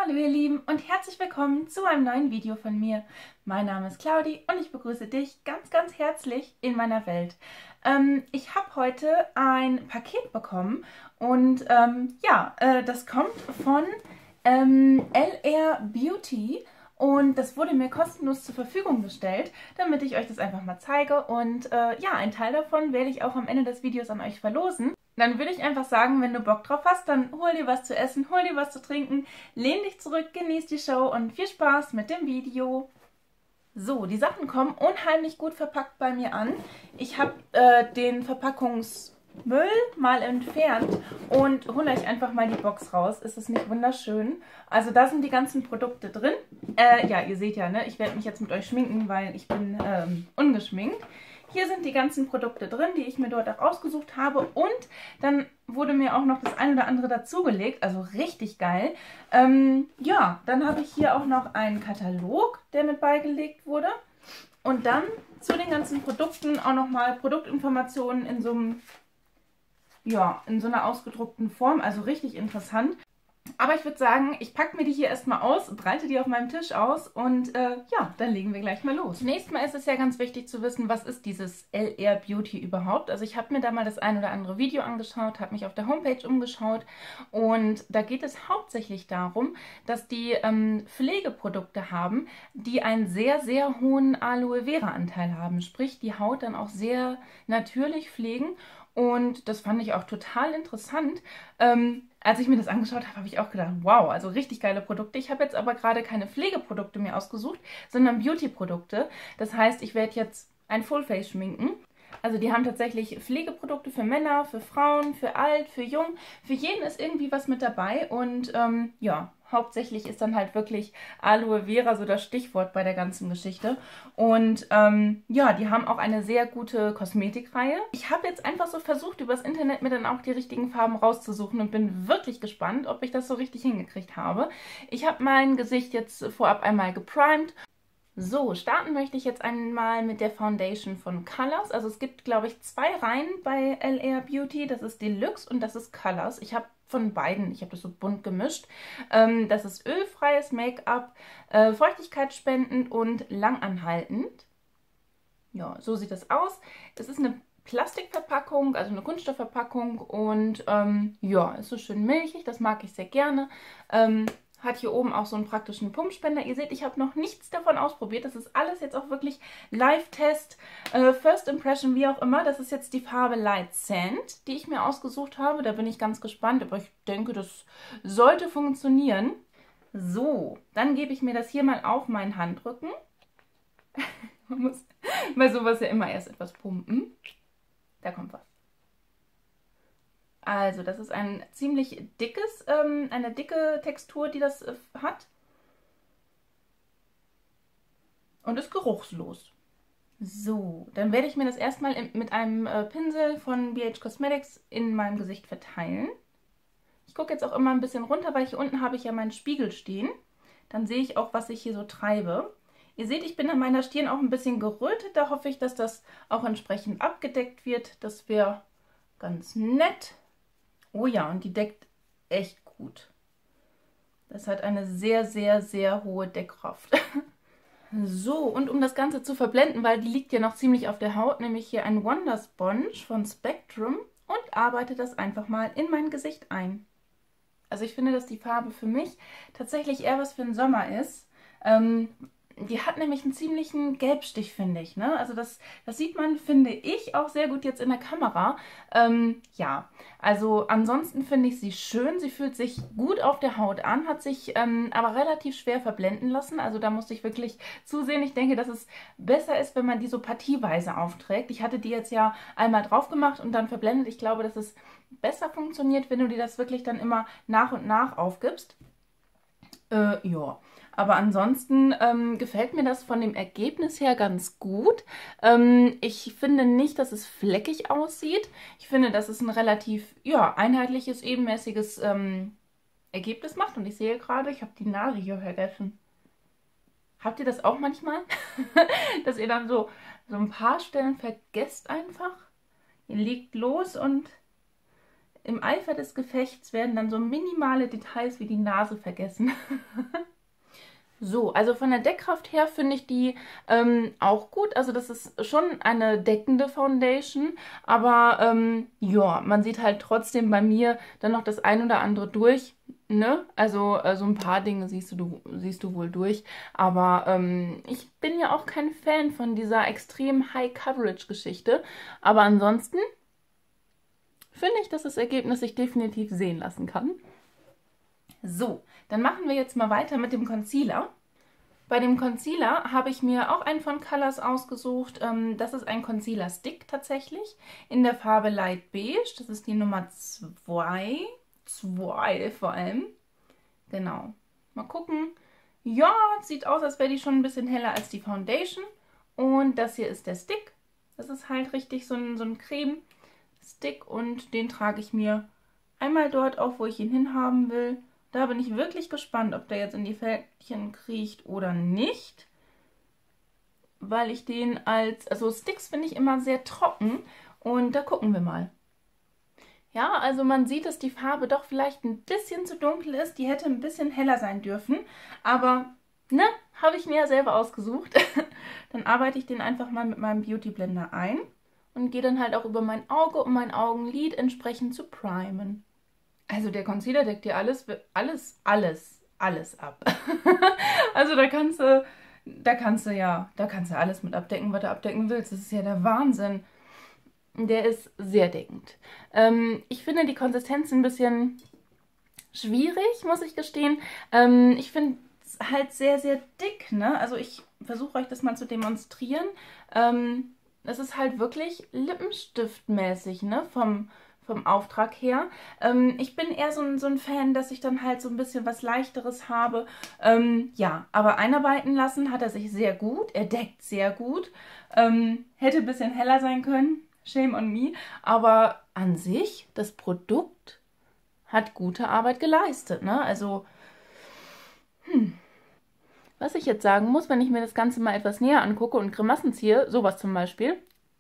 Hallo ihr Lieben und herzlich willkommen zu einem neuen Video von mir. Mein Name ist Claudi und ich begrüße dich ganz herzlich in meiner Welt. Ich habe heute ein Paket bekommen und das kommt von LR Beauty und das wurde mir kostenlos zur Verfügung gestellt, damit ich euch das einfach mal zeige und einen Teil davon werde ich auch am Ende des Videos an euch verlosen. Dann würde ich einfach sagen, wenn du Bock drauf hast, dann hol dir was zu essen, hol dir was zu trinken, lehn dich zurück, genieß die Show und viel Spaß mit dem Video. So, die Sachen kommen unheimlich gut verpackt bei mir an. Ich habe den Verpackungsmüll mal entfernt und hole euch einfach mal die Box raus. Ist es nicht wunderschön? Also da sind die ganzen Produkte drin. Ihr seht ja, ne? Ich werde mich jetzt mit euch schminken, weil ich bin ungeschminkt. Hier sind die ganzen Produkte drin, die ich mir dort auch ausgesucht habe. Und dann wurde mir auch noch das ein oder andere dazugelegt. Also richtig geil. Dann habe ich hier auch noch einen Katalog, der mit beigelegt wurde. Und dann zu den ganzen Produkten auch nochmal Produktinformationen in in so einer ausgedruckten Form. Also richtig interessant. Aber ich würde sagen, ich packe mir die hier erstmal aus, breite die auf meinem Tisch aus und dann legen wir gleich mal los. Zunächst mal ist es ja ganz wichtig zu wissen, was ist dieses LR Beauty überhaupt? Also ich habe mir da mal das ein oder andere Video angeschaut, habe mich auf der Homepage umgeschaut und da geht es hauptsächlich darum, dass die Pflegeprodukte haben, die einen sehr hohen Aloe Vera Anteil haben. Sprich, die Haut dann auch sehr natürlich pflegen. Und das fand ich auch total interessant. Als ich mir das angeschaut habe, habe ich auch gedacht, wow, also richtig geile Produkte. Ich habe jetzt aber gerade keine Pflegeprodukte mehr ausgesucht, sondern Beauty-Produkte. Das heißt, ich werde jetzt ein Full-Face schminken. Also die haben tatsächlich Pflegeprodukte für Männer, für Frauen, für alt, für jung. Für jeden ist irgendwie was mit dabei und hauptsächlich ist dann halt wirklich Aloe Vera so das Stichwort bei der ganzen Geschichte. Und die haben auch eine sehr gute Kosmetikreihe. Ich habe jetzt einfach so versucht, übers Internet mir dann auch die richtigen Farben rauszusuchen und bin wirklich gespannt, ob ich das so richtig hingekriegt habe. Ich habe mein Gesicht jetzt vorab einmal geprimed. So, starten möchte ich jetzt einmal mit der Foundation von Colors. Also es gibt, glaube ich, zwei Reihen bei LR Beauty. Das ist Deluxe und das ist Colors. Ich habe von beiden, ich habe das so bunt gemischt. Das ist ölfreies Make-up, feuchtigkeitsspendend und langanhaltend. Ja, so sieht das aus. Es ist eine Plastikverpackung, also eine Kunststoffverpackung und ist so schön milchig. Das mag ich sehr gerne. Hat hier oben auch so einen praktischen Pumpspender. Ihr seht, ich habe noch nichts davon ausprobiert. Das ist alles jetzt auch wirklich Live-Test, First Impression, wie auch immer. Das ist jetzt die Farbe Light Sand, die ich mir ausgesucht habe. Da bin ich ganz gespannt, aber ich denke, das sollte funktionieren. So, dann gebe ich mir das hier mal auf meinen Handrücken. Man muss bei sowas ja immer erst etwas pumpen. Da kommt was. Also, das ist ein ziemlich dickes, eine dicke Textur, die das hat. Und ist geruchslos. So, dann werde ich mir das erstmal mit einem Pinsel von BH Cosmetics in meinem Gesicht verteilen. Ich gucke jetzt auch immer ein bisschen runter, weil hier unten habe ich ja meinen Spiegel stehen. Dann sehe ich auch, was ich hier so treibe. Ihr seht, ich bin an meiner Stirn auch ein bisschen gerötet. Da hoffe ich, dass das auch entsprechend abgedeckt wird. Das wäre ganz nett. Oh ja, und die deckt echt gut. Das hat eine sehr hohe Deckkraft. So, und um das Ganze zu verblenden, weil die liegt ja noch ziemlich auf der Haut, nehme ich hier ein Wonder Sponge von Spectrum und arbeite das einfach mal in mein Gesicht ein. Also ich finde, dass die Farbe für mich tatsächlich eher was für den Sommer ist. Die hat nämlich einen ziemlichen Gelbstich, finde ich. Ne? Also das sieht man, finde ich, auch sehr gut jetzt in der Kamera. Also ansonsten finde ich sie schön. Sie fühlt sich gut auf der Haut an, hat sich aber relativ schwer verblenden lassen. Also da musste ich wirklich zusehen. Ich denke, dass es besser ist, wenn man die so partieweise aufträgt. Ich hatte die jetzt ja einmal drauf gemacht und dann verblendet. Ich glaube, dass es besser funktioniert, wenn du dir das wirklich dann immer nach und nach aufgibst. Aber ansonsten gefällt mir das von dem Ergebnis her ganz gut. Ich finde nicht, dass es fleckig aussieht. Ich finde, dass es ein relativ einheitliches, ebenmäßiges Ergebnis macht. Und ich sehe gerade, ich habe die Nase hier vergessen. Habt ihr das auch manchmal? Dass ihr dann so ein paar Stellen vergesst einfach? Ihr legt los und im Eifer des Gefechts werden dann so minimale Details wie die Nase vergessen. So, also von der Deckkraft her finde ich die auch gut. Also das ist schon eine deckende Foundation, aber ja, man sieht halt trotzdem bei mir dann noch das ein oder andere durch, ne? Also so ein paar Dinge siehst du wohl durch, aber ich bin ja auch kein Fan von dieser extrem High-Coverage-Geschichte, aber ansonsten finde ich, dass das Ergebnis sich definitiv sehen lassen kann. So, dann machen wir jetzt mal weiter mit dem Concealer. Bei dem Concealer habe ich mir auch einen von Colors ausgesucht. Das ist ein Concealer Stick tatsächlich in der Farbe Light Beige. Das ist die Nummer 2 vor allem. Genau. Mal gucken. Ja, sieht aus, als wäre die schon ein bisschen heller als die Foundation. Und das hier ist der Stick. Das ist halt richtig so ein Creme-Stick und den trage ich mir einmal dort auf, wo ich ihn hinhaben will. Da bin ich wirklich gespannt, ob der jetzt in die Fältchen kriecht oder nicht. Weil ich den also Sticks finde ich immer sehr trocken und da gucken wir mal. Ja, also man sieht, dass die Farbe doch vielleicht ein bisschen zu dunkel ist. Die hätte ein bisschen heller sein dürfen, aber ne, habe ich mir ja selber ausgesucht. Dann arbeite ich den einfach mal mit meinem Beauty Blender ein und gehe dann halt auch über mein Auge, um mein Augenlid entsprechend zu primen. Also der Concealer deckt dir alles ab. Also da kannst du alles mit abdecken, was du abdecken willst. Das ist ja der Wahnsinn. Der ist sehr deckend. Ich finde die Konsistenz ein bisschen schwierig, muss ich gestehen. Ich finde es halt sehr, sehr dick, ne? Also ich versuche euch das mal zu demonstrieren. Es ist halt wirklich lippenstiftmäßig, ne? Vom Auftrag her. Ich bin eher so ein Fan, dass ich dann halt so ein bisschen was Leichteres habe. Ja, aber einarbeiten lassen hat er sich sehr gut. Er deckt sehr gut. Hätte ein bisschen heller sein können. Shame on me. Aber an sich, das Produkt hat gute Arbeit geleistet, ne? Also, was ich jetzt sagen muss, wenn ich mir das Ganze mal etwas näher angucke und Grimassen ziehe, sowas zum Beispiel,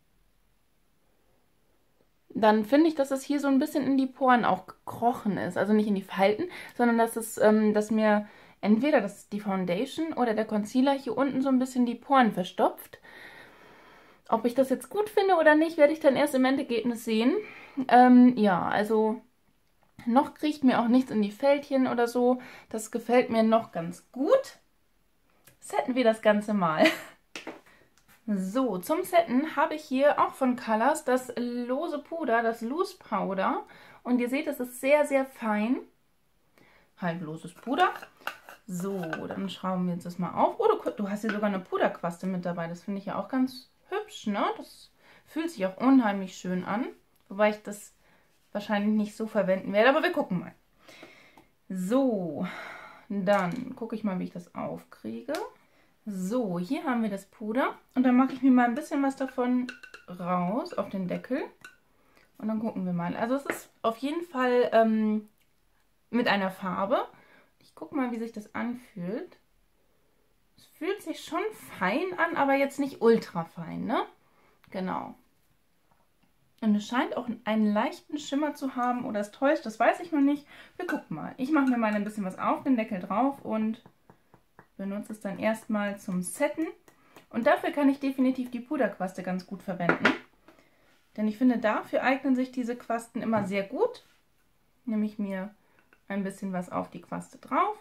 dann finde ich, dass es hier so ein bisschen in die Poren auch gekrochen ist. Also nicht in die Falten, sondern dass mir entweder die Foundation oder der Concealer hier unten so ein bisschen die Poren verstopft. Ob ich das jetzt gut finde oder nicht, werde ich dann erst im Endergebnis sehen. Ja, also noch kriecht mir auch nichts in die Fältchen oder so. Das gefällt mir noch ganz gut. Setten wir das Ganze mal. So, zum Setten habe ich hier auch von Colors das lose Puder, das Loose Powder. Und ihr seht, es ist sehr, sehr fein. Halt loses Puder. So, dann schrauben wir jetzt das mal auf. Oh, du hast hier sogar eine Puderquaste mit dabei. Das finde ich ja auch ganz hübsch, ne? Das fühlt sich auch unheimlich schön an. Wobei ich das wahrscheinlich nicht so verwenden werde, aber wir gucken mal. So, dann gucke ich mal, wie ich das aufkriege. So, hier haben wir das Puder und dann mache ich mir mal ein bisschen was davon raus auf den Deckel und dann gucken wir mal. Also es ist auf jeden Fall mit einer Farbe. Ich gucke mal, wie sich das anfühlt. Es fühlt sich schon fein an, aber jetzt nicht ultra fein, ne? Genau. Und es scheint auch einen leichten Schimmer zu haben oder es täuscht, das weiß ich noch nicht. Wir gucken mal. Ich mache mir mal ein bisschen was auf, den Deckel drauf und benutze es dann erstmal zum Setten. Und dafür kann ich definitiv die Puderquaste ganz gut verwenden. Denn ich finde, dafür eignen sich diese Quasten immer sehr gut. Nehme ich mir ein bisschen was auf die Quaste drauf.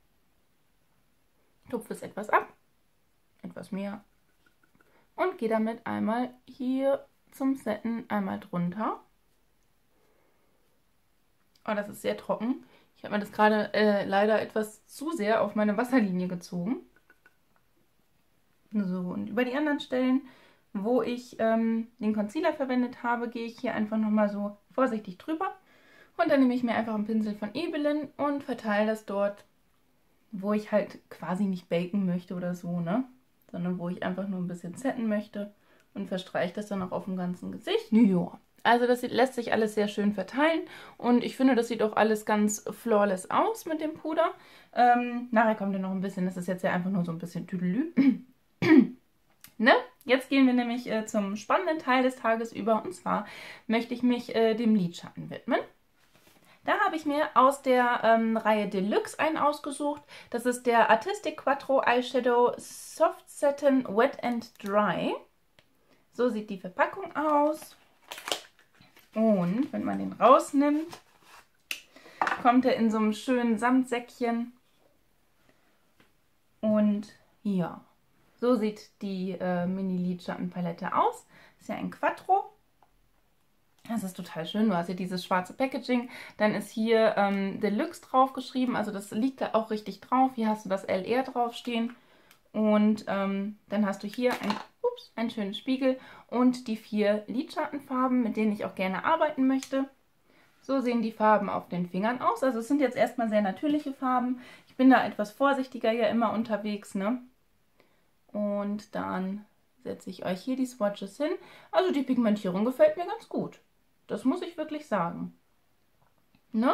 Tupfe es etwas ab. Etwas mehr. Und gehe damit einmal hier zum Setten einmal drunter. Oh, das ist sehr trocken. Ich habe mir das gerade leider etwas zu sehr auf meine Wasserlinie gezogen. So, und über die anderen Stellen, wo ich den Concealer verwendet habe, gehe ich hier einfach nochmal so vorsichtig drüber. Und dann nehme ich mir einfach einen Pinsel von Ebelin und verteile das dort, wo ich halt quasi nicht baken möchte oder so, ne? Sondern wo ich einfach nur ein bisschen setten möchte und verstreiche das dann auch auf dem ganzen Gesicht. Ja. Also das lässt sich alles sehr schön verteilen und ich finde, das sieht auch alles ganz flawless aus mit dem Puder. Nachher kommt ja noch ein bisschen, das ist jetzt ja einfach nur so ein bisschen Tüdelü. Ne? Jetzt gehen wir nämlich zum spannenden Teil des Tages über und zwar möchte ich mich dem Lidschatten widmen. Da habe ich mir aus der Reihe Deluxe einen ausgesucht. Das ist der Artistic Quattro Eyeshadow Soft Satin Wet and Dry. So sieht die Verpackung aus. Und wenn man den rausnimmt, kommt er in so einem schönen Samtsäckchen. Und ja, so sieht die Mini-Lidschattenpalette aus. Ist ja ein Quattro. Das ist total schön. Du hast hier dieses schwarze Packaging. Dann ist hier Deluxe drauf geschrieben. Also das liegt da auch richtig drauf. Hier hast du das LR draufstehen. Und dann hast du hier einen schönen Spiegel und die 4 Lidschattenfarben, mit denen ich auch gerne arbeiten möchte. So sehen die Farben auf den Fingern aus. Also es sind jetzt erstmal sehr natürliche Farben. Ich bin da etwas vorsichtiger ja immer unterwegs, ne? Und dann setze ich euch hier die Swatches hin. Also die Pigmentierung gefällt mir ganz gut. Das muss ich wirklich sagen. Ne?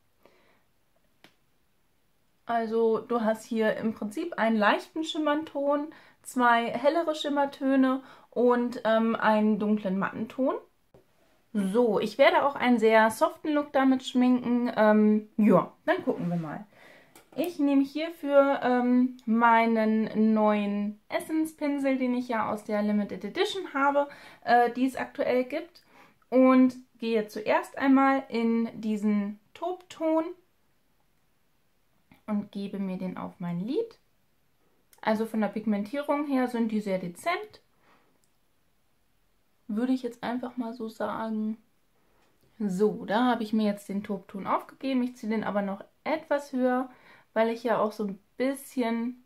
Also du hast hier im Prinzip einen leichten Schimmerton, 2 hellere Schimmertöne und einen dunklen Mattenton. So, ich werde auch einen sehr soften Look damit schminken. Ja, dann gucken wir mal. Ich nehme hierfür meinen neuen Essence-Pinsel, den ich ja aus der Limited Edition habe, die es aktuell gibt. Und gehe zuerst einmal in diesen Taubton und gebe mir den auf mein Lid. Also von der Pigmentierung her sind die sehr dezent. Würde ich jetzt einfach mal so sagen. So, da habe ich mir jetzt den Taubton aufgegeben. Ich ziehe den aber noch etwas höher, weil ich ja auch so ein bisschen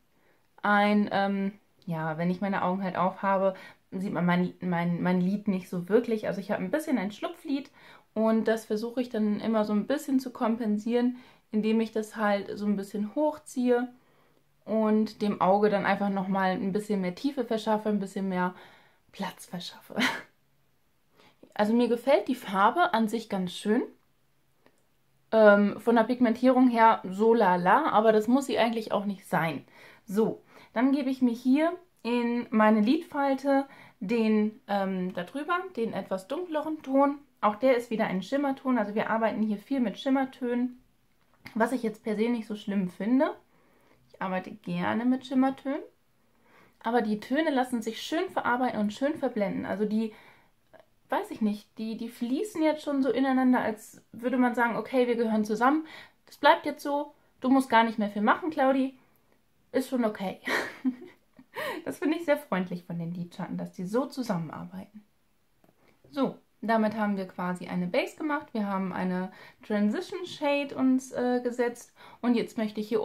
ja, wenn ich meine Augen halt aufhabe, sieht man mein Lid nicht so wirklich. Also ich habe ein bisschen ein Schlupflid und das versuche ich dann immer so ein bisschen zu kompensieren, indem ich das halt so ein bisschen hochziehe und dem Auge dann einfach nochmal ein bisschen mehr Tiefe verschaffe, ein bisschen mehr Platz verschaffe. Also mir gefällt die Farbe an sich ganz schön. Von der Pigmentierung her so lala, aber das muss sie eigentlich auch nicht sein. So, dann gebe ich mir hier in meine Lidfalte den darüber, den etwas dunkleren Ton. Auch der ist wieder ein Schimmerton, also wir arbeiten hier viel mit Schimmertönen, was ich jetzt per se nicht so schlimm finde. Ich arbeite gerne mit Schimmertönen, aber die Töne lassen sich schön verarbeiten und schön verblenden. Also die, weiß ich nicht, die fließen jetzt schon so ineinander, als würde man sagen, okay, wir gehören zusammen. Das bleibt jetzt so, du musst gar nicht mehr viel machen, Claudi. Ist schon okay. Das finde ich sehr freundlich von den Lidschatten, dass die so zusammenarbeiten. So, damit haben wir quasi eine Base gemacht. Wir haben eine Transition Shade uns gesetzt. Und jetzt möchte ich hier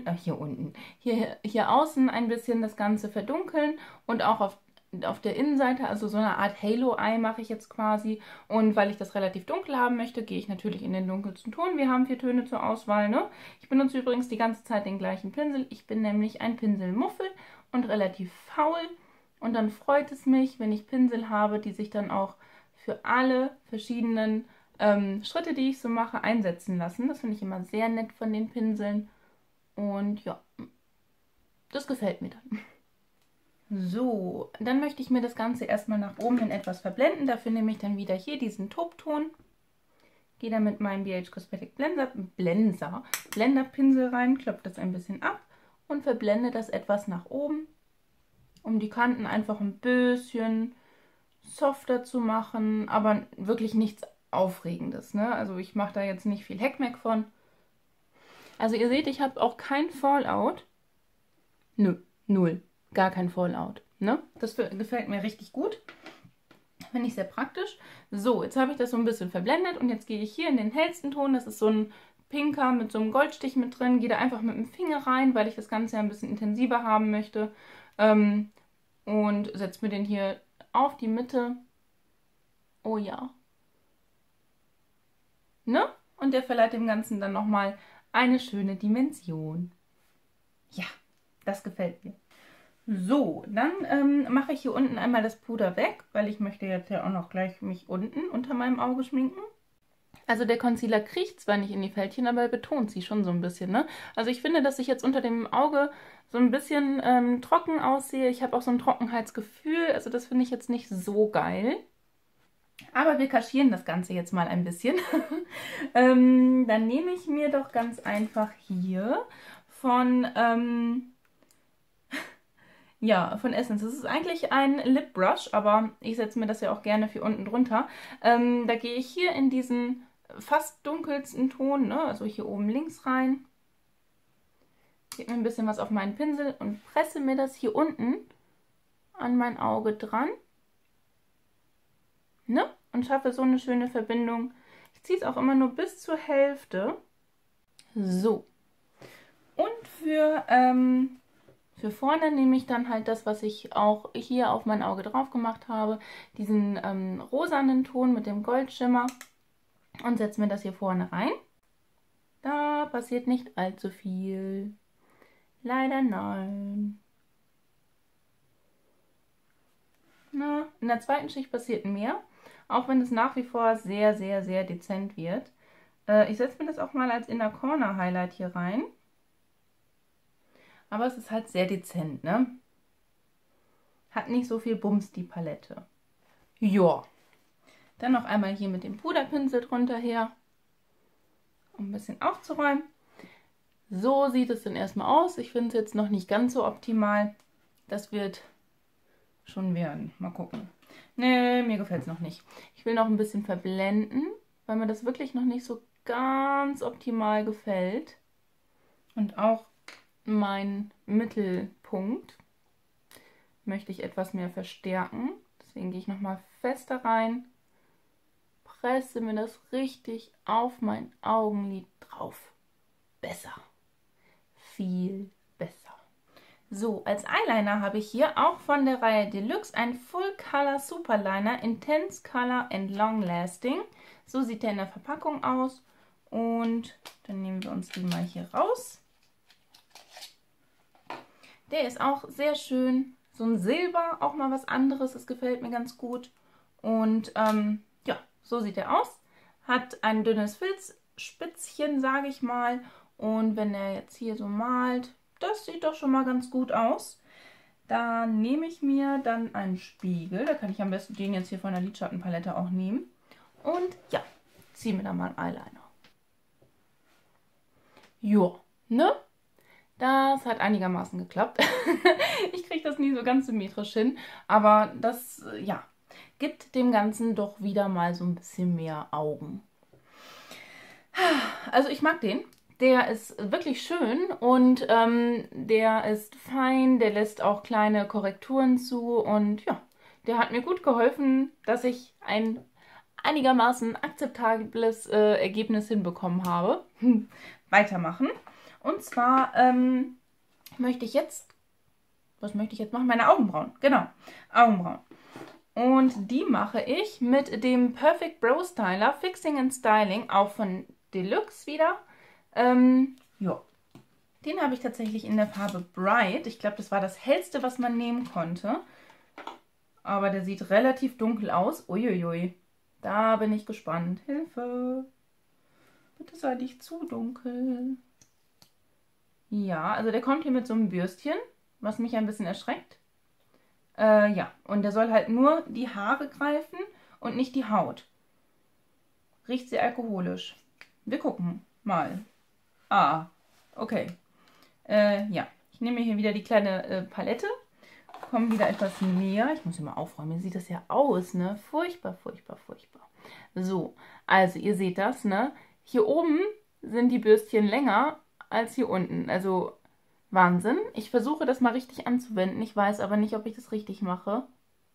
außen ein bisschen das Ganze verdunkeln und auch auf der Innenseite, also so eine Art Halo-Eye mache ich jetzt quasi. Und weil ich das relativ dunkel haben möchte, gehe ich natürlich in den dunkelsten Ton. Wir haben 4 Töne zur Auswahl, ne? Ich benutze übrigens die ganze Zeit den gleichen Pinsel. Ich bin nämlich ein Pinselmuffel und relativ faul. Und dann freut es mich, wenn ich Pinsel habe, die sich dann auch für alle verschiedenen Schritte, die ich so mache, einsetzen lassen. Das finde ich immer sehr nett von den Pinseln. Und ja, das gefällt mir dann. So, dann möchte ich mir das Ganze erstmal nach oben hin etwas verblenden. Dafür nehme ich dann wieder hier diesen Taubton. Gehe dann mit meinem BH Cosmetic Blender-Pinsel rein, klopfe das ein bisschen ab und verblende das etwas nach oben, um die Kanten einfach ein bisschen softer zu machen, aber wirklich nichts Aufregendes, ne? Also ich mache da jetzt nicht viel Heckmeck von. Also ihr seht, ich habe auch kein Fallout. Nö, null. Gar kein Fallout, ne? Das gefällt mir richtig gut. Finde ich sehr praktisch. So, jetzt habe ich das so ein bisschen verblendet und jetzt gehe ich hier in den hellsten Ton. Das ist so ein pinker mit so einem Goldstich mit drin. Gehe da einfach mit dem Finger rein, weil ich das Ganze ja ein bisschen intensiver haben möchte. Und setze mir den hier auf die Mitte. Oh ja. Ne? Und der verleiht dem Ganzen dann nochmal eine schöne Dimension. Ja, das gefällt mir. So, dann mache ich hier unten einmal das Puder weg, weil ich möchte jetzt ja auch noch gleich mich unten unter meinem Auge schminken. Also der Concealer kriecht zwar nicht in die Fältchen, aber er betont sie schon so ein bisschen, ne? Also ich finde, dass ich jetzt unter dem Auge so ein bisschen trocken aussehe. Ich habe auch so ein Trockenheitsgefühl, also das finde ich jetzt nicht so geil. Aber wir kaschieren das Ganze jetzt mal ein bisschen. Dann nehme ich mir doch ganz einfach hier von, ja, von Essence. Das ist eigentlich ein Lip Brush, aber ich setze mir das ja auch gerne für unten drunter. Da gehe ich hier in diesen fast dunkelsten Ton, ne? Also hier oben links rein. Gebe mir ein bisschen was auf meinen Pinsel und presse mir das hier unten an mein Auge dran. Ne? Und schaffe so eine schöne Verbindung. Ich ziehe es auch immer nur bis zur Hälfte. So. Und für vorne nehme ich dann halt das, was ich auch hier auf mein Auge drauf gemacht habe. Diesen rosanen Ton mit dem Goldschimmer. Und setze mir das hier vorne rein. Da passiert nicht allzu viel. Leider nein. Na, in der zweiten Schicht passiert mehr. Auch wenn es nach wie vor sehr, sehr, sehr dezent wird. Ich setze mir das auch mal als Inner Corner Highlight hier rein. Aber es ist halt sehr dezent, ne? Hat nicht so viel Bums, die Palette. Ja. Dann noch einmal hier mit dem Puderpinsel drunter her. Um ein bisschen aufzuräumen. So sieht es dann erstmal aus. Ich finde es jetzt noch nicht ganz so optimal. Das wird schon werden. Mal gucken. Nee, mir gefällt es noch nicht. Ich will noch ein bisschen verblenden, weil mir das wirklich noch nicht so ganz optimal gefällt. Und auch mein Mittelpunkt möchte ich etwas mehr verstärken. Deswegen gehe ich nochmal fester rein. Presse mir das richtig auf mein Augenlid drauf. Besser. Viel besser. So, als Eyeliner habe ich hier auch von der Reihe Deluxe ein Full Color Superliner Intense Color and Long Lasting. So sieht der in der Verpackung aus. Und dann nehmen wir uns den mal hier raus. Der ist auch sehr schön. So ein Silber, auch mal was anderes. Das gefällt mir ganz gut. Und ja, so sieht er aus. Hat ein dünnes Filzspitzchen, sage ich mal. Und wenn er jetzt hier so malt, das sieht doch schon mal ganz gut aus. Da nehme ich mir dann einen Spiegel. Da kann ich am besten den jetzt hier von der Lidschattenpalette auch nehmen. Und ja, ziehe mir dann mal einen Eyeliner. Jo, ne? Das hat einigermaßen geklappt. Ich kriege das nie so ganz symmetrisch hin. Aber das, ja, gibt dem Ganzen doch wieder mal so ein bisschen mehr Augen. Also ich mag den. Der ist wirklich schön und der ist fein, der lässt auch kleine Korrekturen zu und ja, der hat mir gut geholfen, dass ich ein einigermaßen akzeptables Ergebnis hinbekommen habe. Weitermachen. Und zwar möchte ich jetzt, was möchte ich jetzt machen? Meine Augenbrauen, genau, Augenbrauen. Und die mache ich mit dem Perfect Brow Styler Fixing and Styling, auch von Deluxe wieder. Ja, den habe ich tatsächlich in der Farbe Bright. Ich glaube, das war das hellste, was man nehmen konnte. Aber der sieht relativ dunkel aus. Uiuiui, da bin ich gespannt. Hilfe! Bitte sei nicht zu dunkel. Ja, also der kommt hier mit so einem Bürstchen, was mich ein bisschen erschreckt. Ja, und der soll halt nur die Haare greifen und nicht die Haut. Riecht sehr alkoholisch. Wir gucken mal. Ah, okay. Ja, ich nehme hier wieder die kleine Palette. Komme wieder etwas näher. Ich muss hier mal aufräumen. Wie sieht das ja aus, ne? Furchtbar, furchtbar, furchtbar. So, also ihr seht das, ne? Hier oben sind die Bürstchen länger als hier unten. Also Wahnsinn. Ich versuche das mal richtig anzuwenden. Ich weiß aber nicht, ob ich das richtig mache.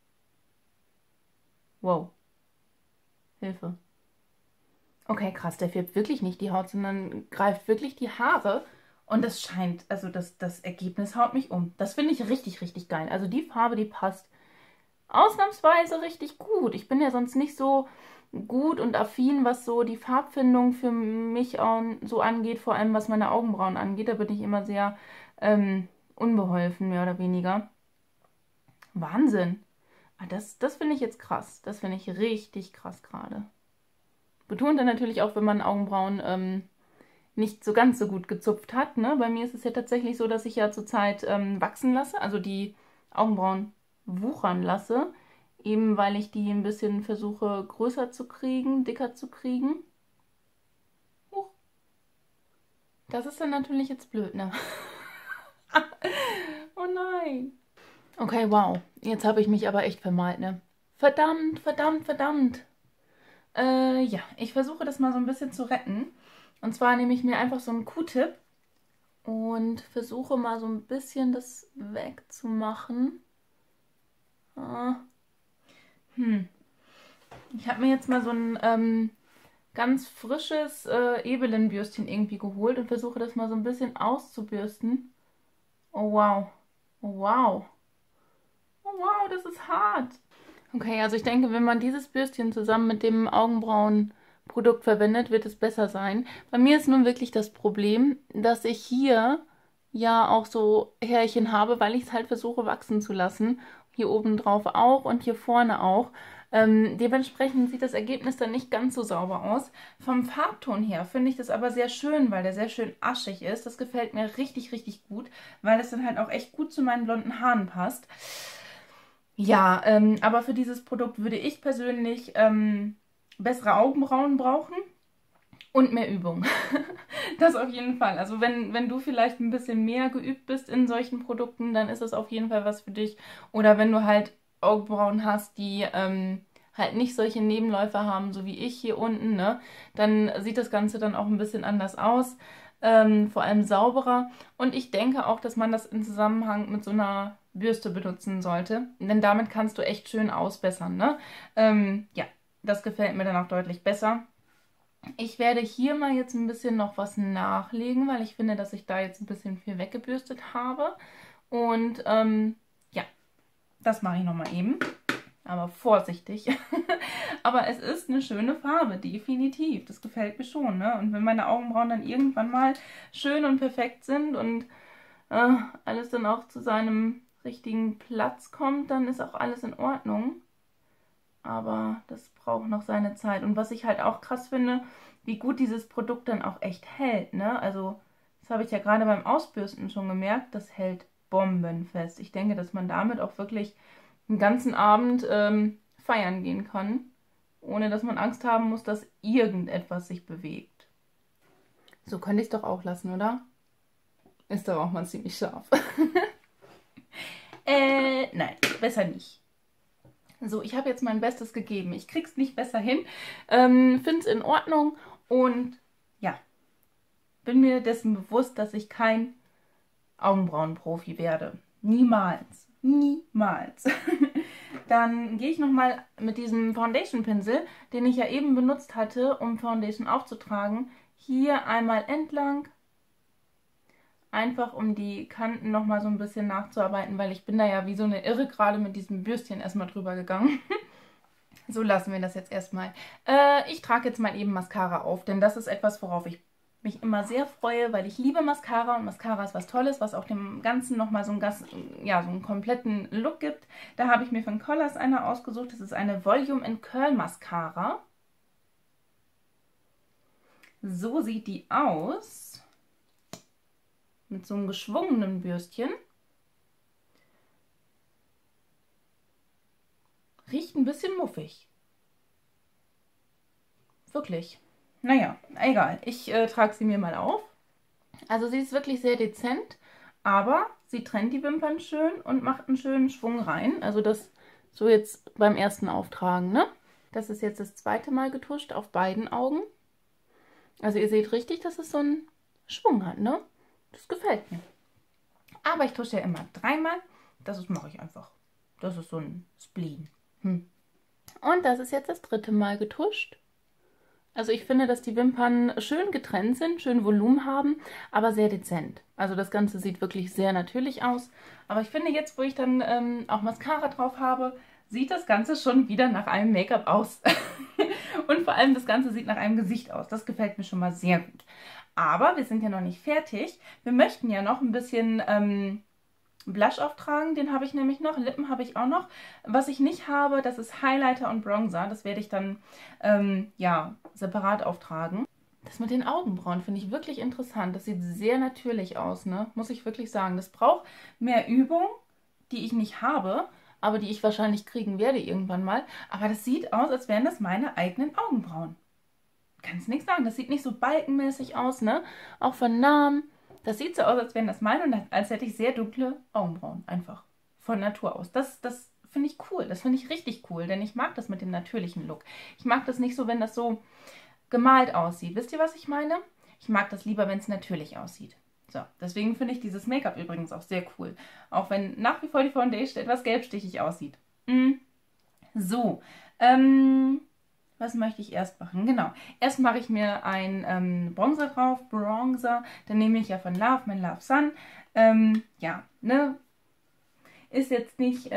Wow. Hilfe. Okay, krass, der färbt wirklich nicht die Haut, sondern greift wirklich die Haare. Und das scheint, also das Ergebnis haut mich um. Das finde ich richtig, richtig geil. Also die Farbe, die passt ausnahmsweise richtig gut. Ich bin ja sonst nicht so gut und affin, was so die Farbfindung für mich so angeht, vor allem was meine Augenbrauen angeht. Da bin ich immer sehr unbeholfen, mehr oder weniger. Wahnsinn. Das finde ich jetzt krass. Das finde ich richtig krass gerade. Betont er natürlich auch, wenn man Augenbrauen nicht so ganz so gut gezupft hat. Ne? Bei mir ist es ja tatsächlich so, dass ich ja zurzeit wachsen lasse, also die Augenbrauen wuchern lasse, Eben weil ich die ein bisschen versuche größer zu kriegen, dicker zu kriegen. Huch. Das ist dann natürlich jetzt blöd, ne? Oh nein. Okay, wow. Jetzt habe ich mich aber echt vermalt, ne? Verdammt, verdammt, verdammt. Ja, ich versuche das mal so ein bisschen zu retten. Und zwar nehme ich mir einfach so einen Q-Tip und versuche mal so ein bisschen das wegzumachen. Ich habe mir jetzt mal so ein ganz frisches Ebelin-Bürstchen irgendwie geholt und versuche das mal so ein bisschen auszubürsten. Oh wow. Oh wow. Oh wow, das ist hart. Okay, also ich denke, wenn man dieses Bürstchen zusammen mit dem Augenbrauenprodukt verwendet, wird es besser sein. Bei mir ist nun wirklich das Problem, dass ich hier ja auch so Härchen habe, weil ich es halt versuche wachsen zu lassen. Hier oben drauf auch und hier vorne auch. Dementsprechend sieht das Ergebnis dann nicht ganz so sauber aus. Vom Farbton her finde ich das aber sehr schön, weil der sehr schön aschig ist. Das gefällt mir richtig, richtig gut, weil es dann halt auch echt gut zu meinen blonden Haaren passt. Ja, aber für dieses Produkt würde ich persönlich bessere Augenbrauen brauchen und mehr Übung. Das auf jeden Fall. Also wenn du vielleicht ein bisschen mehr geübt bist in solchen Produkten, dann ist das auf jeden Fall was für dich. Oder wenn du halt Augenbrauen hast, die halt nicht solche Nebenläufe haben, so wie ich hier unten, ne, dann sieht das Ganze dann auch ein bisschen anders aus. Vor allem sauberer. Und ich denke auch, dass man das in Zusammenhang mit so einer Bürste benutzen sollte. Denn damit kannst du echt schön ausbessern, ne? Ja, das gefällt mir dann auch deutlich besser. Ich werde hier mal jetzt ein bisschen noch was nachlegen, weil ich finde, dass ich da jetzt ein bisschen viel weggebürstet habe. Und ja, das mache ich nochmal eben. Aber vorsichtig. Aber es ist eine schöne Farbe, definitiv. Das gefällt mir schon, ne? Und wenn meine Augenbrauen dann irgendwann mal schön und perfekt sind und alles dann auch zu seinem richtigen Platz kommt, dann ist auch alles in Ordnung. Aber das braucht noch seine Zeit. Und was ich halt auch krass finde, wie gut dieses Produkt dann auch echt hält, ne? Also, das habe ich ja gerade beim Ausbürsten schon gemerkt, das hält bombenfest. Ich denke, dass man damit auch wirklich den ganzen Abend feiern gehen kann, ohne dass man Angst haben muss, dass irgendetwas sich bewegt. So könnte ich es doch auch lassen, oder? Ist doch auch mal ziemlich scharf. Nein, besser nicht. So, ich habe jetzt mein Bestes gegeben. Ich krieg's nicht besser hin. Finde es in Ordnung und ja, bin mir dessen bewusst, dass ich kein Augenbrauenprofi werde. Niemals. Niemals. Dann gehe ich nochmal mit diesem Foundation-Pinsel, den ich ja eben benutzt hatte, um Foundation aufzutragen, hier einmal entlang. Einfach um die Kanten nochmal so ein bisschen nachzuarbeiten, weil ich bin da ja wie so eine Irre gerade mit diesem Bürstchen erstmal drüber gegangen. So lassen wir das jetzt erstmal. Ich trage jetzt mal eben Mascara auf, denn das ist etwas, worauf ich mich immer sehr freue, weil ich liebe Mascara und Mascara ist was Tolles, was auch dem Ganzen nochmal so einen kompletten Look gibt. Da habe ich mir von Colors eine ausgesucht. Das ist eine Volume and Curl Mascara. So sieht die aus. Mit so einem geschwungenen Bürstchen. Riecht ein bisschen muffig. Wirklich. Naja, egal. Ich trage sie mir mal auf. Also sie ist wirklich sehr dezent, aber sie trennt die Wimpern schön und macht einen schönen Schwung rein. Also das so jetzt beim ersten Auftragen, ne? Das ist jetzt das zweite Mal getuscht auf beiden Augen. Also ihr seht richtig, dass es so einen Schwung hat, ne? Das gefällt mir. Aber ich tusche ja immer dreimal. Das mache ich einfach. Das ist so ein Spleen. Und das ist jetzt das dritte Mal getuscht. Also ich finde, dass die Wimpern schön getrennt sind, schön Volumen haben, aber sehr dezent. Also das Ganze sieht wirklich sehr natürlich aus. Aber ich finde jetzt, wo ich dann auch Mascara drauf habe, sieht das Ganze schon wieder nach einem Make-up aus. Und vor allem das Ganze sieht nach einem Gesicht aus. Das gefällt mir schon mal sehr gut. Aber wir sind ja noch nicht fertig. Wir möchten ja noch ein bisschen Blush auftragen. Den habe ich nämlich noch. Lippen habe ich auch noch. Was ich nicht habe, das ist Highlighter und Bronzer. Das werde ich dann ja, separat auftragen. Das mit den Augenbrauen finde ich wirklich interessant. Das sieht sehr natürlich aus, ne? Muss ich wirklich sagen. Das braucht mehr Übung, die ich nicht habe. aber die ich wahrscheinlich kriegen werde irgendwann mal. Aber das sieht aus, als wären das meine eigenen Augenbrauen. Kannst nichts sagen, das sieht nicht so balkenmäßig aus, ne? Auch von Namen. Das sieht so aus, als wären das meine und als hätte ich sehr dunkle Augenbrauen, einfach. Von Natur aus. Das finde ich cool, das finde ich richtig cool, denn ich mag das mit dem natürlichen Look. Ich mag das nicht so, wenn das so gemalt aussieht. Wisst ihr, was ich meine? Ich mag das lieber, wenn es natürlich aussieht. So, deswegen finde ich dieses Make-up übrigens auch sehr cool. Auch wenn nach wie vor die Foundation etwas gelbstichig aussieht. So, was möchte ich erst machen? Genau, erst mache ich mir ein Bronzer drauf. Bronzer, dann nehme ich ja von Love, mein Love Sun. Ja, ne? Ist jetzt nicht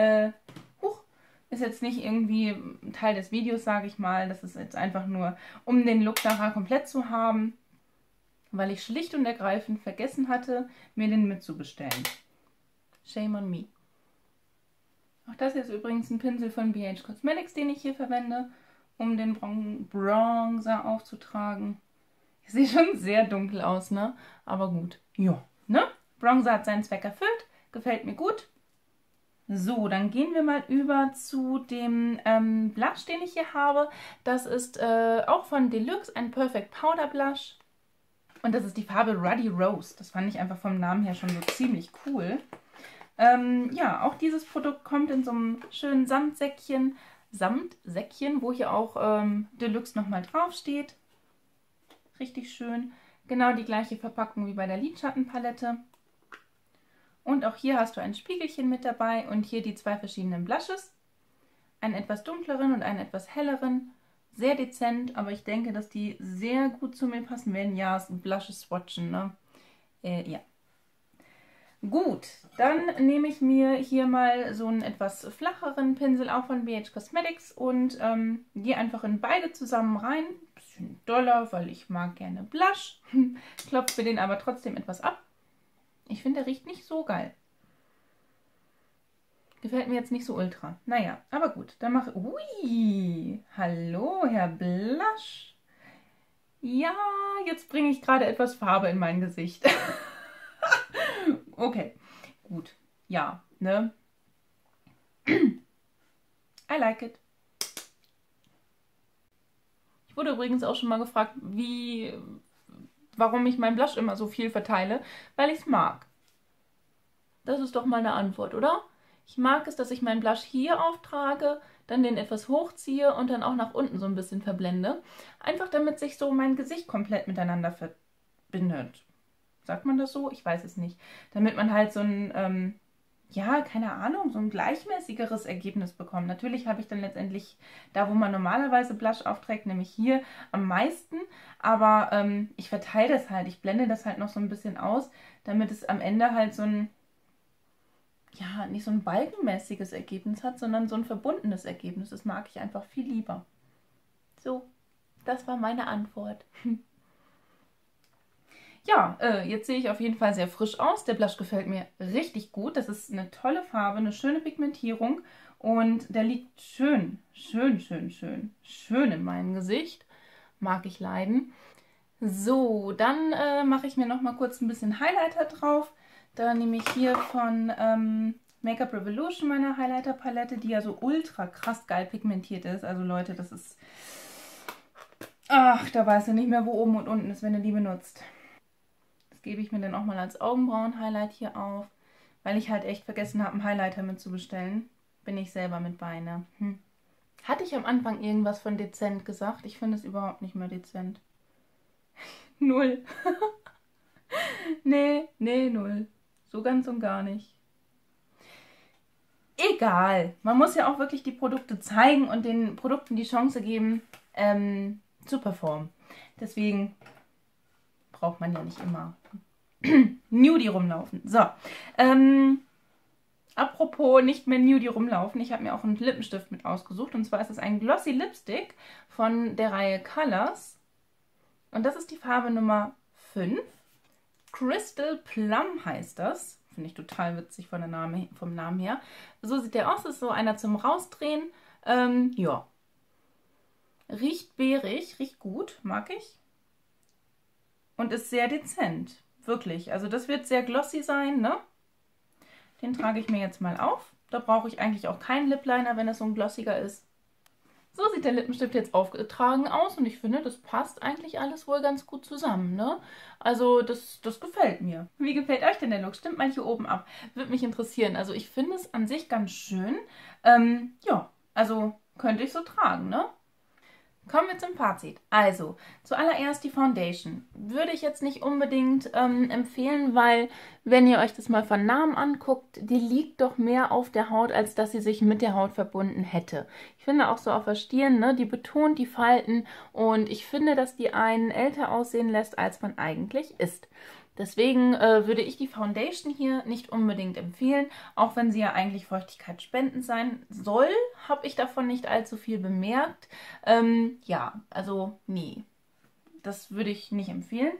irgendwie Teil des Videos, sage ich mal. Das ist jetzt einfach nur, um den Look nachher komplett zu haben, weil ich schlicht und ergreifend vergessen hatte, mir den mitzubestellen. Shame on me. Auch das hier ist übrigens ein Pinsel von BH Cosmetics, den ich hier verwende, um den Bronzer aufzutragen. Ich sehe schon sehr dunkel aus, ne? Aber gut. Ja, ne? Bronzer hat seinen Zweck erfüllt. Gefällt mir gut. So, dann gehen wir mal über zu dem Blush, den ich hier habe. Das ist auch von Deluxe, ein Perfect Powder Blush. Und das ist die Farbe Ruddy Rose. Das fand ich einfach vom Namen her schon so ziemlich cool. Ja, auch dieses Produkt kommt in so einem schönen Samtsäckchen, wo hier auch Deluxe nochmal draufsteht. Richtig schön. Genau die gleiche Verpackung wie bei der Lidschattenpalette. Und auch hier hast du ein Spiegelchen mit dabei und hier die zwei verschiedenen Blushes. Einen etwas dunkleren und einen etwas helleren. Sehr dezent, aber ich denke, dass die sehr gut zu mir passen werden. Ja, Blushes swatchen, ne? Ja. Gut, dann nehme ich mir hier mal so einen etwas flacheren Pinsel, auch von BH Cosmetics und gehe einfach in beide zusammen rein. Bisschen doller, weil ich mag gerne Blush. Klopfe den aber trotzdem etwas ab. Ich finde, der riecht nicht so geil. Gefällt mir jetzt nicht so ultra. Naja, aber gut. Dann mache ich... Ui! Hallo, Herr Blush. Ja, jetzt bringe ich gerade etwas Farbe in mein Gesicht. Okay, gut. Ja, ne? I like it. Ich wurde übrigens auch schon mal gefragt, warum ich meinen Blush immer so viel verteile, weil ich es mag. Das ist doch mal eine Antwort, oder? Ich mag es, dass ich meinen Blush hier auftrage, dann den etwas hochziehe und dann auch nach unten so ein bisschen verblende. Einfach damit sich so mein Gesicht komplett miteinander verbindet. Sagt man das so? Ich weiß es nicht. Damit man halt so ein, ja, keine Ahnung, so ein gleichmäßigeres Ergebnis bekommt. Natürlich habe ich dann letztendlich da, wo man normalerweise Blush aufträgt, nämlich hier am meisten. Aber ich verteile das halt, ich blende das halt noch so ein bisschen aus, damit es am Ende halt so ein, ja, nicht so ein balkenmäßiges Ergebnis hat, sondern so ein verbundenes Ergebnis. Das mag ich einfach viel lieber. So, das war meine Antwort. Ja, jetzt sehe ich auf jeden Fall sehr frisch aus. Der Blush gefällt mir richtig gut. Das ist eine tolle Farbe, eine schöne Pigmentierung. Und der liegt schön in meinem Gesicht. Mag ich leiden. So, dann mache ich mir noch mal kurz ein bisschen Highlighter drauf. Da nehme ich hier von Make-up Revolution meine Highlighter-Palette, die ja so ultra krass geil pigmentiert ist. Also Leute, das ist... Ach, da weißt du nicht mehr, wo oben und unten ist, wenn du die benutzt. Das gebe ich mir dann auch mal als Augenbrauen-Highlight hier auf, weil ich halt echt vergessen habe, einen Highlighter mitzubestellen. Bin ich selber mit bei, ne? Hatte ich am Anfang irgendwas von dezent gesagt? Ich finde es überhaupt nicht mehr dezent. Null. Nee, null. So ganz und gar nicht. Egal. Man muss ja auch wirklich die Produkte zeigen und den Produkten die Chance geben, zu performen. Deswegen braucht man ja nicht immer Nudie rumlaufen. So, apropos nicht mehr Nudie rumlaufen, ich habe mir auch einen Lippenstift mit ausgesucht. Und zwar ist es ein Glossy Lipstick von der Reihe Colors. Und das ist die Farbe Nummer 5. Crystal Plum heißt das. Finde ich total witzig vom Namen her. So sieht der aus. Ist so einer zum Rausdrehen. Ja. Riecht beerig, riecht gut, mag ich. Und ist sehr dezent. Wirklich. Also das wird sehr glossy sein, ne? Den trage ich mir jetzt mal auf. Da brauche ich eigentlich auch keinen Lip Liner, wenn es so ein glossiger ist. So sieht der Lippenstift jetzt aufgetragen aus und ich finde, das passt eigentlich alles wohl ganz gut zusammen, ne? Also das gefällt mir. Wie gefällt euch denn der Look? Stimmt mal hier oben ab. Würde mich interessieren. Also ich finde es an sich ganz schön. Ja, also könnte ich so tragen, ne? Kommen wir zum Fazit. Also, zuallererst die Foundation. Würde ich jetzt nicht unbedingt empfehlen, weil, wenn ihr euch das mal von Namen anguckt, die liegt doch mehr auf der Haut, als dass sie sich mit der Haut verbunden hätte. Ich finde auch so auf der Stirn, ne, die betont die Falten und ich finde, dass die einen älter aussehen lässt, als man eigentlich ist. Deswegen würde ich die Foundation hier nicht unbedingt empfehlen, auch wenn sie ja eigentlich feuchtigkeitsspendend sein soll, habe ich davon nicht allzu viel bemerkt. Ja, also nee, das würde ich nicht empfehlen.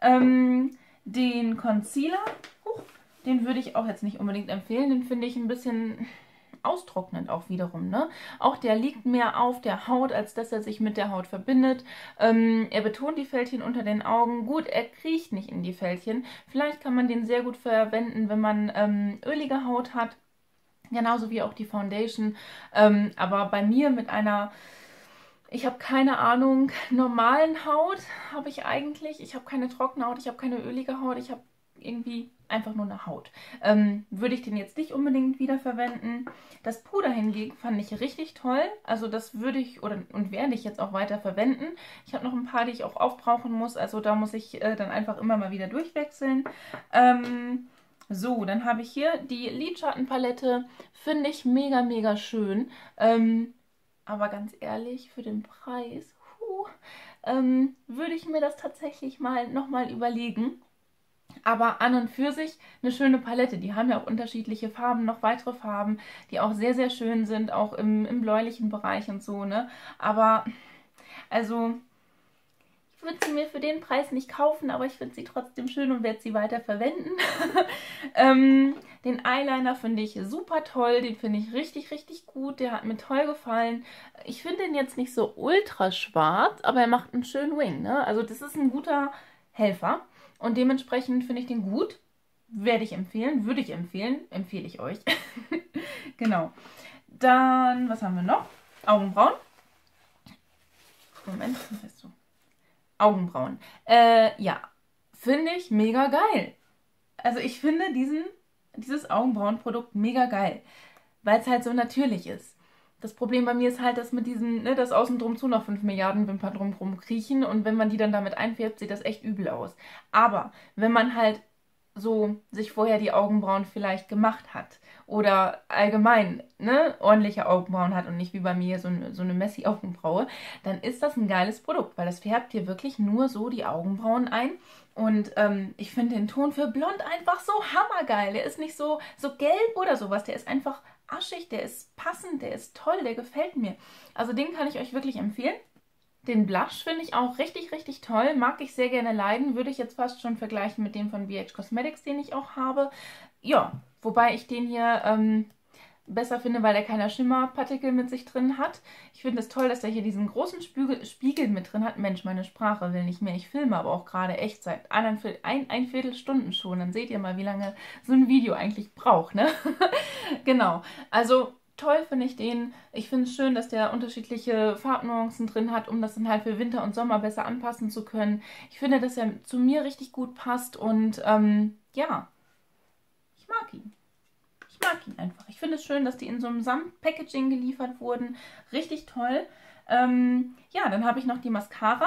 Den Concealer, den würde ich auch jetzt nicht unbedingt empfehlen, den finde ich ein bisschen austrocknend auch wiederum, ne? Auch der liegt mehr auf der Haut, als dass er sich mit der Haut verbindet. Er betont die Fältchen unter den Augen. Gut, er kriecht nicht in die Fältchen. Vielleicht kann man den sehr gut verwenden, wenn man ölige Haut hat. Genauso wie auch die Foundation. Aber bei mir mit einer, ich habe keine Ahnung, normalen Haut habe ich eigentlich. Ich habe keine trockene Haut, ich habe keine ölige Haut, ich habe irgendwie einfach nur eine Haut. Würde ich den jetzt nicht unbedingt wiederverwenden. Das Puder hingegen fand ich richtig toll. Also das würde ich und werde ich jetzt auch weiter verwenden. Ich habe noch ein paar, die ich auch aufbrauchen muss. Also da muss ich dann einfach immer mal wieder durchwechseln. So, dann habe ich hier die Lidschattenpalette. Finde ich mega, mega schön. Aber ganz ehrlich, für den Preis würde ich mir das tatsächlich nochmal überlegen. Aber an und für sich eine schöne Palette. Die haben ja auch unterschiedliche Farben, noch weitere Farben, die auch sehr, sehr schön sind, auch im bläulichen Bereich und so, ne? Aber, also, ich würde sie mir für den Preis nicht kaufen, aber ich finde sie trotzdem schön und werde sie weiter verwenden. Den Eyeliner finde ich super toll, den finde ich richtig, richtig gut. Der hat mir toll gefallen. Ich finde den jetzt nicht so ultra schwarz, aber er macht einen schönen Wing, ne? Also das ist ein guter Helfer. Und dementsprechend finde ich den gut. Werde ich empfehlen, würde ich empfehlen, empfehle ich euch. Genau. Dann, was haben wir noch? Augenbrauen. Moment, was heißt du? Augenbrauen. Ja, finde ich mega geil. Also ich finde dieses Augenbrauenprodukt mega geil, weil es halt so natürlich ist. Das Problem bei mir ist halt, dass mit diesen, ne, dass außen drum zu noch 5 Milliarden Wimpern drumherum kriechen und wenn man die dann damit einfärbt, sieht das echt übel aus. Aber wenn man halt so sich vorher die Augenbrauen vielleicht gemacht hat oder allgemein, ne, ordentliche Augenbrauen hat und nicht wie bei mir so eine Messi-Augenbraue, dann ist das ein geiles Produkt, weil das färbt dir wirklich nur so die Augenbrauen ein. Und ich finde den Ton für blond einfach so hammergeil. Der ist nicht so gelb oder sowas, der ist einfach aschig, der ist passend, der ist toll, der gefällt mir. Also den kann ich euch wirklich empfehlen. Den Blush finde ich auch richtig, richtig toll. Mag ich sehr gerne leiden. Würde ich jetzt fast schon vergleichen mit dem von BH Cosmetics, den ich auch habe. Ja, wobei ich den hier besser finde, weil er keine Schimmerpartikel mit sich drin hat. Ich finde es toll, dass er hier diesen großen Spiegel mit drin hat. Mensch, meine Sprache will nicht mehr. Ich filme aber auch gerade echt seit ein Viertelstunden schon. Dann seht ihr mal, wie lange so ein Video eigentlich braucht, ne? Genau. Also toll finde ich den. Ich finde es schön, dass der unterschiedliche Farbnuancen drin hat, um das dann halt für Winter und Sommer besser anpassen zu können. Ich finde, dass er zu mir richtig gut passt und ja, ich mag ihn. Ich mag ihn einfach. Ich finde es schön, dass die in so einem Samt-Packaging geliefert wurden. Richtig toll. Ja, dann habe ich noch die Mascara.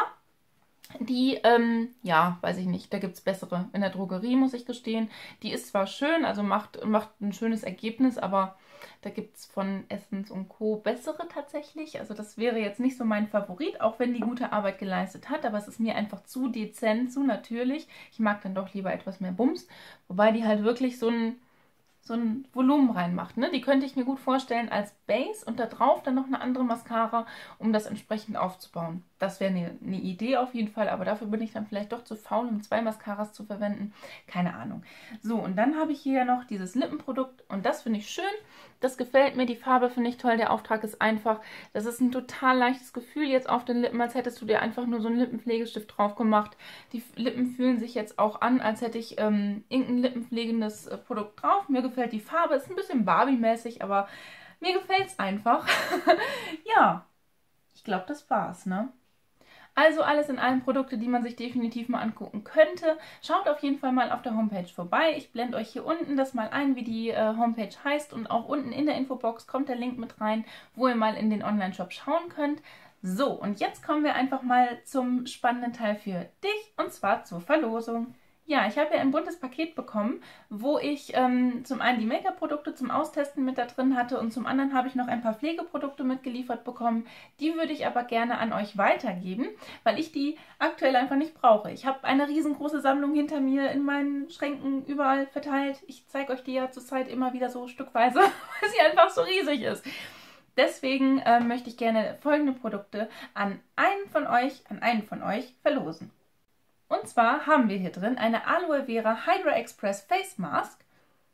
Die, ja, weiß ich nicht, da gibt es bessere in der Drogerie, muss ich gestehen. Die ist zwar schön, also macht ein schönes Ergebnis, aber da gibt es von Essence und Co. bessere tatsächlich. Also das wäre jetzt nicht so mein Favorit, auch wenn die gute Arbeit geleistet hat, aber es ist mir einfach zu dezent, zu natürlich. Ich mag dann doch lieber etwas mehr Bums, wobei die halt wirklich so ein Volumen reinmacht. Ne? Die könnte ich mir gut vorstellen als Base und da drauf dann noch eine andere Mascara, um das entsprechend aufzubauen. Das wäre eine Idee auf jeden Fall, aber dafür bin ich dann vielleicht doch zu faul, um 2 Mascaras zu verwenden. Keine Ahnung. So, und dann habe ich hier noch dieses Lippenprodukt und das finde ich schön. Das gefällt mir, die Farbe finde ich toll, der Auftrag ist einfach. Das ist ein total leichtes Gefühl jetzt auf den Lippen, als hättest du dir einfach nur so einen Lippenpflegestift drauf gemacht. Die Lippen fühlen sich jetzt auch an, als hätte ich irgendein lippenpflegendes Produkt drauf. Mir gefällt die Farbe, ist ein bisschen Barbie-mäßig, aber mir gefällt es einfach. Ja, ich glaube, das war's, ne? Also alles in allem Produkte, die man sich definitiv mal angucken könnte. Schaut auf jeden Fall mal auf der Homepage vorbei. Ich blende euch hier unten das mal ein, wie die Homepage heißt. Und auch unten in der Infobox kommt der Link mit rein, wo ihr mal in den Online-Shop schauen könnt. So, und jetzt kommen wir einfach mal zum spannenden Teil für dich, und zwar zur Verlosung. Ja, ich habe ja ein buntes Paket bekommen, wo ich zum einen die Make-up-Produkte zum Austesten mit da drin hatte und zum anderen habe ich noch ein paar Pflegeprodukte mitgeliefert bekommen. Die würde ich aber gerne an euch weitergeben, weil ich die aktuell einfach nicht brauche. Ich habe eine riesengroße Sammlung hinter mir in meinen Schränken überall verteilt. Ich zeige euch die ja zurzeit immer wieder so stückweise, weil sie einfach so riesig ist. Deswegen möchte ich gerne folgende Produkte an einen von euch verlosen. Und zwar haben wir hier drin eine Aloe Vera Hydra Express Face Mask.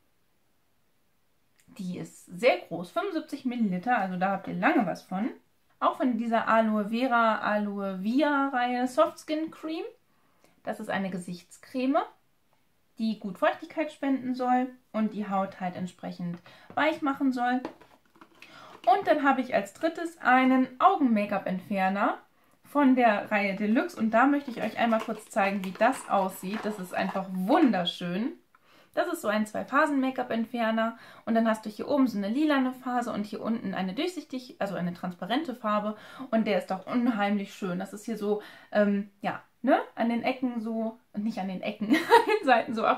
Die ist sehr groß, 75 Milliliter, also da habt ihr lange was von. Auch von dieser Aloe Via Reihe Soft Skin Cream. Das ist eine Gesichtscreme, die gut Feuchtigkeit spenden soll und die Haut halt entsprechend weich machen soll. Und dann habe ich als drittes einen Augen-Make-up-Entferner von der Reihe Deluxe und da möchte ich euch einmal kurz zeigen, wie das aussieht. Das ist einfach wunderschön. Das ist so ein 2-Phasen-Make-up-Entferner und dann hast du hier oben so eine lilane Phase und hier unten eine durchsichtig, also eine transparente Farbe und der ist auch unheimlich schön. Das ist hier so, ja, ne, an den Ecken so, nicht an den Ecken, an den Seiten so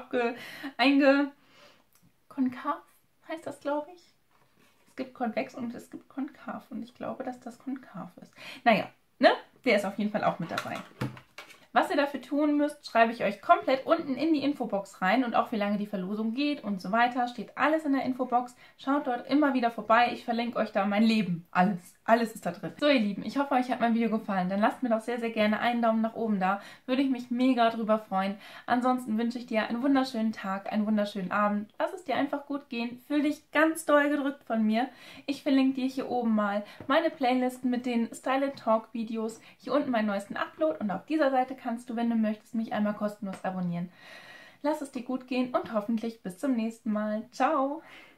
konkav heißt das, glaube ich. Es gibt konvex und es gibt konkav und ich glaube, dass das konkav ist. Naja, ne? Der ist auf jeden Fall auch mit dabei. Was ihr dafür tun müsst, schreibe ich euch komplett unten in die Infobox rein und auch wie lange die Verlosung geht und so weiter. Steht alles in der Infobox. Schaut dort immer wieder vorbei. Ich verlinke euch da mein Leben. Alles ist da drin. So ihr Lieben, ich hoffe, euch hat mein Video gefallen. Dann lasst mir doch sehr, sehr gerne einen Daumen nach oben da. Würde ich mich mega drüber freuen. Ansonsten wünsche ich dir einen wunderschönen Tag, einen wunderschönen Abend. Lass es dir einfach gut gehen. Fühl dich ganz doll gedrückt von mir. Ich verlinke dir hier oben mal meine Playlisten mit den Style & Talk Videos. Hier unten meinen neuesten Upload und auf dieser Seite kannst du, wenn du möchtest, mich einmal kostenlos abonnieren. Lass es dir gut gehen und hoffentlich bis zum nächsten Mal. Ciao!